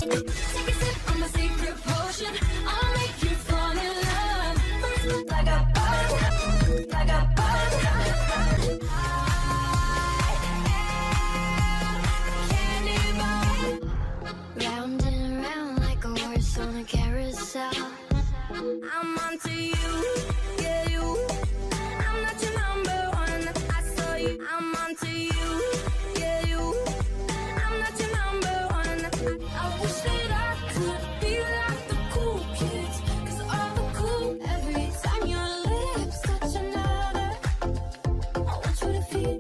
Take a sip on my secret potion. I'll make you fall in love. Like a bug, like a bug. Candy bar. Round and round like a horse on a carousel. I'm onto you, yeah you. I'm not your number one. I saw you. I'm onto you, yeah you. I'm not your number one. I wish that I could be like the cool kids, 'cause all the cool every time your lips touch another. I want you to feel.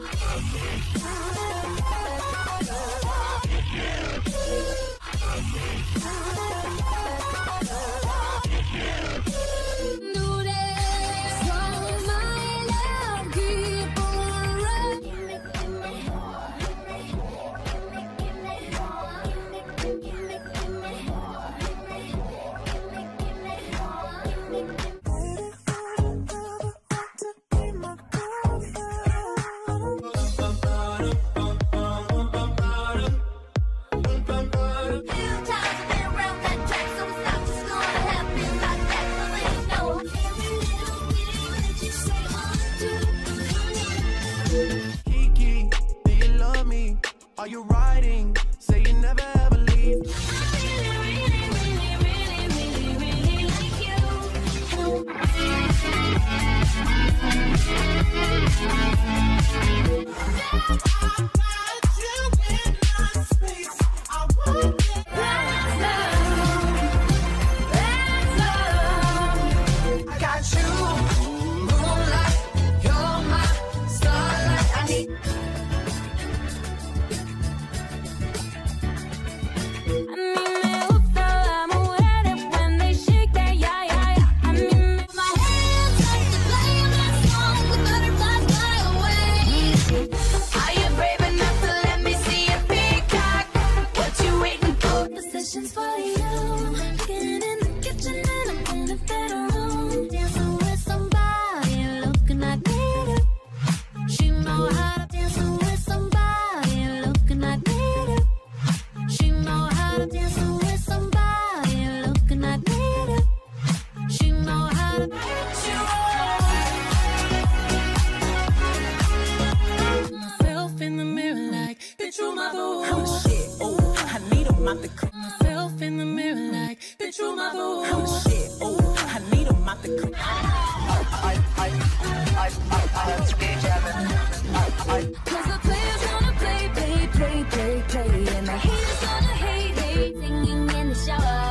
Kiki, do you love me? Are you riding? Say you never ever leave. I got you, moonlight, you're my starlight. I need. A mí me gusta las mujeres when they shake their yeah yeah yeah. A mí me my hands like to play my song, the butterflies fly away. Are you brave enough to let me see your peacock? What you waiting for? Positions for you. Getting in the kitchen and I'm in the bedroom, dancing with somebody looking like me. She know how to dance with somebody looking like me. She know how to dance with somebody looking like me. She know how to get you myself in the mirror like, bitch, you my boo. Oh shit, oh, I need 'em out the crib. Myself in the mirror like, bitch, you my boo. Oh shit, oh, I need 'em out the crib. Cause the players gonna play, play, play, play, play. And the haters gonna hate, hate. Singing in the shower.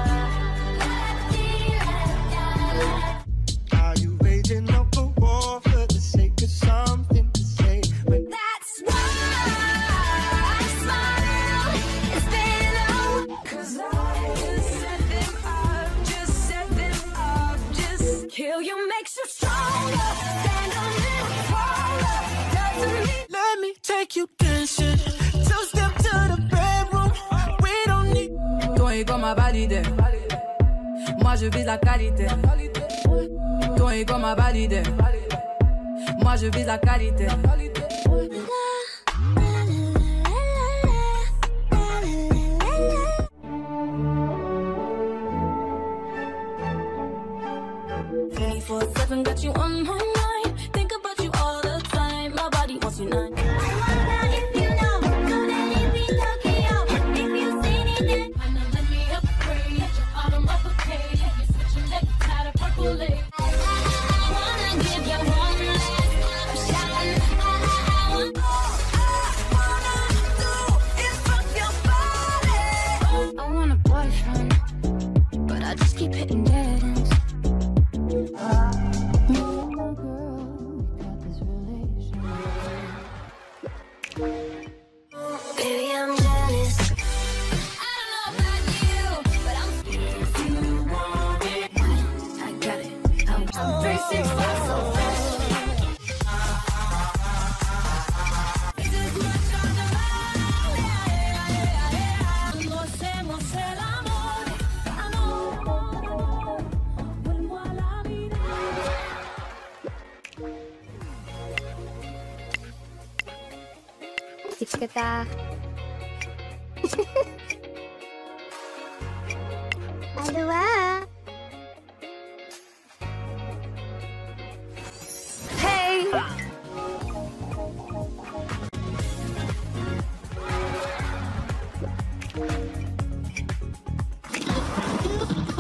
Are you waging up a war for the sake of something to say? When That's why I smile. It's been a while. 'Cause I just set them up, just set them up, just kill you makes you stronger. Stand on it, taller. Doesn't mean. let me take you dancing. Two step to the bedroom. We don't need. Ton ego m'a validé. Moi je vise la qualité. Ton ego m'a validé. Moi je vise la qualité. Seven got you on my mind. Think about you all the time. My body wants you now. If you know, know that it be lucky out. If you seen it, then wanna let me upgrade. Your autumn uppercase. You're such a neck tie, purple leg. I wanna give you one last shot. I wanna do is rock your body. I want a boyfriend, but I just keep hitting dead ends. Baby, I'm jealous. I don't know about you, but I'm if you want it. I got it. I'm 365 so fresh. This is my carnival. Lo hacemos el amor. Amor. Vuelvo a la vida. Tic-tac.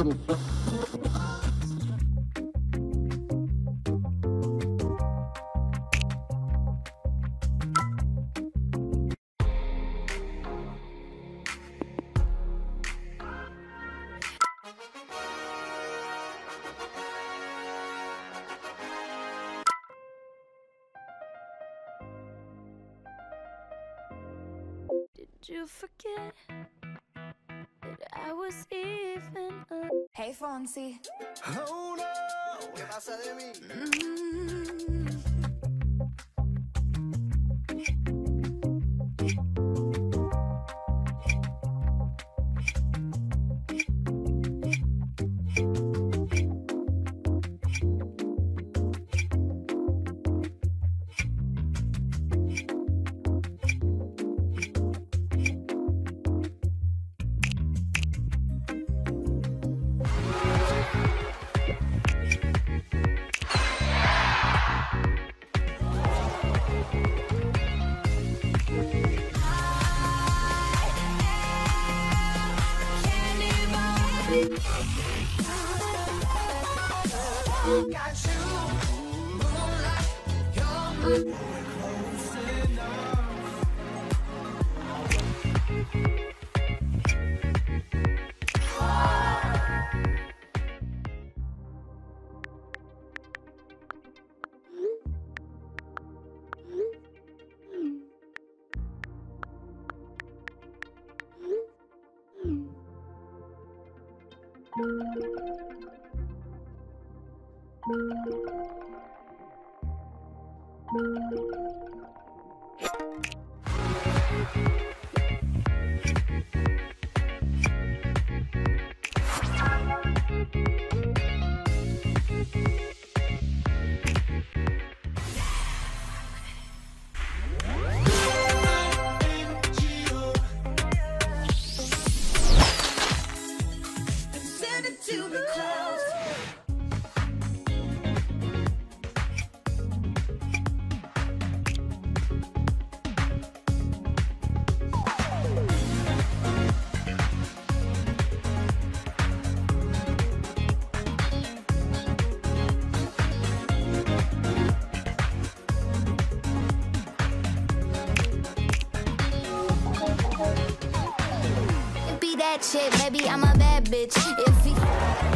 Did you forget that I was even alive? Hey, Fonzie. Oh no, ¿qué pasa de mí? Got you, moonlight, you're my close enough. Send it to the clouds. Be that chick, baby, I'm a bad bitch. If he